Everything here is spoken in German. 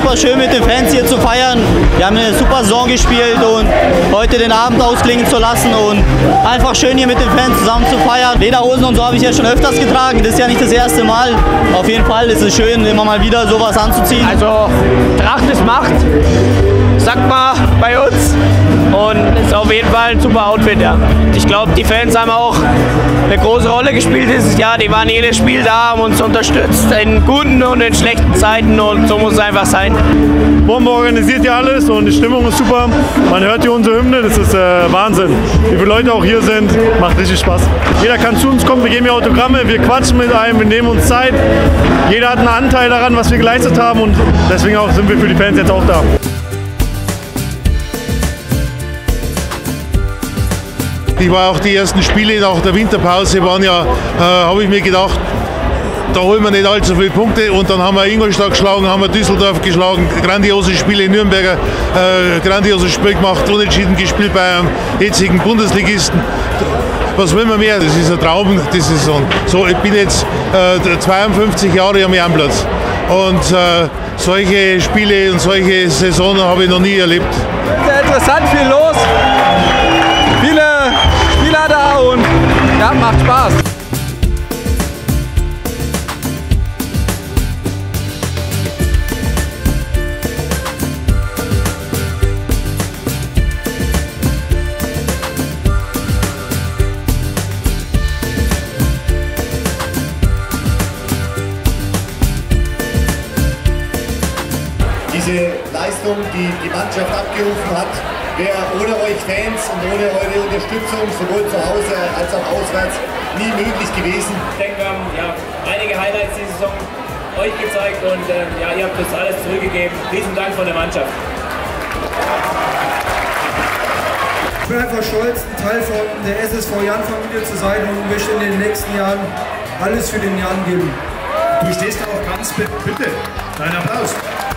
super schön mit den Fans hier zu feiern. Wir haben eine super Saison gespielt und heute den Abend ausklingen zu lassen und einfach schön hier mit den Fans zusammen zu feiern. Lederhosen und so habe ich ja schon öfters getragen, das ist ja nicht das erste Mal. Auf jeden Fall ist es schön, immer mal wieder sowas anzuziehen. Also Tracht ist Macht, sagt man bei uns, und ist auf jeden Fall ein super Outfit. Ja. Ich glaube, die Fans haben auch eine große Rolle gespielt dieses Jahr. Die waren jedes Spiel da, haben uns unterstützt in guten und in schlechten Zeiten, und so muss es einfach sein. Bombe organisiert hier alles und die Stimmung ist super. Man hört hier unsere Hymne, das ist Wahnsinn. Wie viele Leute auch hier sind, macht richtig Spaß. Jeder kann zu uns kommen, wir geben hier Autogramme, wir quatschen mit einem, wir nehmen uns Zeit. Jeder hat einen Anteil daran, was wir geleistet haben, und deswegen auch sind wir für die Fans jetzt auch da. Ich war auch die ersten Spiele nach der Winterpause, waren ja, habe ich mir gedacht, da holen wir nicht allzu viele Punkte, und dann haben wir Ingolstadt geschlagen, haben wir Düsseldorf geschlagen, grandiose Spiele in Nürnberger, grandioses Spiel gemacht, unentschieden gespielt bei einem jetzigen Bundesligisten. Was will man mehr? Das ist ein Traum, die Saison. So, ich bin jetzt 52 Jahre am Ehrenplatz, und solche Spiele und solche Saisonen habe ich noch nie erlebt. Sehr interessant, viel los, viele Spieler da, und ja, macht Spaß. Diese Leistung, die die Mannschaft abgerufen hat, wäre ohne euch Fans und ohne eure Unterstützung, sowohl zu Hause als auch auswärts, nie möglich gewesen. Ich denke, wir haben einige Highlights diese Saison euch gezeigt, und ihr habt das alles zurückgegeben. Riesen Dank von der Mannschaft. Ich bin einfach stolz, ein Teil von der SSV Jan-Familie zu sein, und möchte in den nächsten Jahren alles für den Jan geben. Du stehst da auch ganz bitte. Dein Applaus.